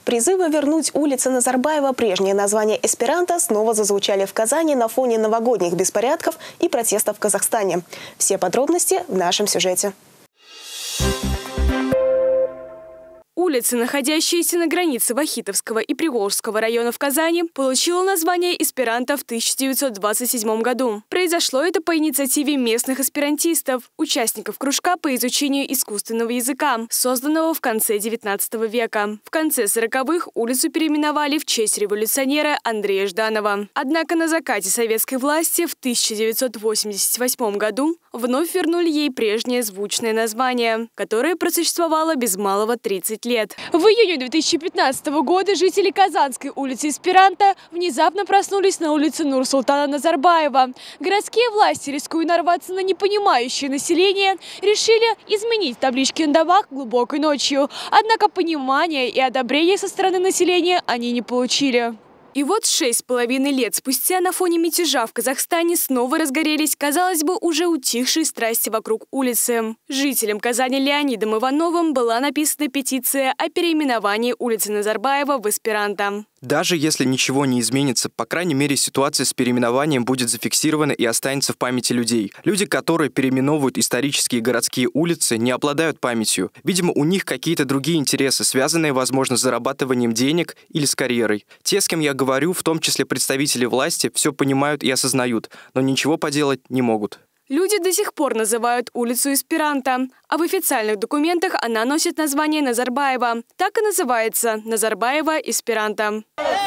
Призывы вернуть улице Назарбаева прежнее название эсперанто снова зазвучали в Казани на фоне новогодних беспорядков и протестов в Казахстане. Все подробности в нашем сюжете. Улица, находящаяся на границе Вахитовского и Приволжского районов Казани, получила название эсперанто в 1927 году. Произошло это по инициативе местных эсперантистов, участников кружка по изучению искусственного языка, созданного в конце XIX века. В конце 40-х улицу переименовали в честь революционера Андрея Жданова. Однако на закате советской власти в 1988 году вновь вернули ей прежнее звучное название, которое просуществовало без малого 30 лет. В июне 2015 года жители Казанской улицы Эсперанто внезапно проснулись на улице Нурсултана Назарбаева. Городские власти, рискуя нарваться на непонимающее население, решили изменить таблички на домах глубокой ночью. Однако понимания и одобрения со стороны населения они не получили. И вот 6,5 лет спустя на фоне мятежа в Казахстане снова разгорелись, казалось бы, уже утихшие страсти вокруг улицы. Жителям Казани Леонидом Ивановым была написана петиция о переименовании улицы Назарбаева в эсперанто. Даже если ничего не изменится, по крайней мере, ситуация с переименованием будет зафиксирована и останется в памяти людей. Люди, которые переименовывают исторические городские улицы, не обладают памятью. Видимо, у них какие-то другие интересы, связанные, возможно, с зарабатыванием денег или с карьерой. Те, с кем я говорю, в том числе представители власти, все понимают и осознают, но ничего поделать не могут. Люди до сих пор называют улицу эсперанто, а в официальных документах она носит название Назарбаева. Так и называется – Назарбаева эсперанто.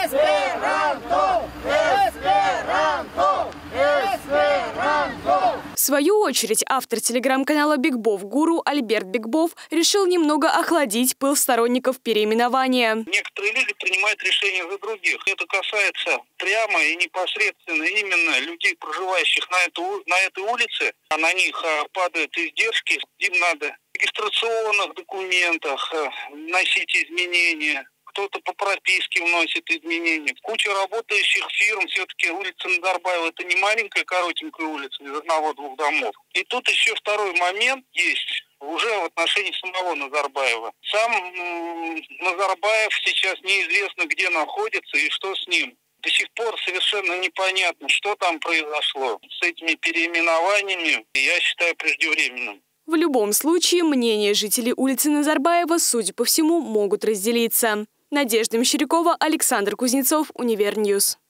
В свою очередь, автор телеграм-канала Бигбов Гуру Альберт Бигбов решил немного охладить пыл сторонников переименования. Некоторые люди принимают решения за других. Это касается прямо и непосредственно именно людей, проживающих на этой улице. А на них падают издержки. Им надо в регистрационных документах вносить изменения. Кто-то по прописке вносит изменения. Куча работающих фирм. Все-таки улица Назарбаева – это не маленькая коротенькая улица из одного-двух домов. И тут еще второй момент есть уже в отношении самого Назарбаева. Сам Назарбаев сейчас неизвестно, где находится и что с ним. До сих пор совершенно непонятно, что там произошло с этими переименованиями. Я считаю преждевременным. В любом случае, мнения жителей улицы Назарбаева, судя по всему, могут разделиться. Надежда Мещерякова, Александр Кузнецов, Универньюз.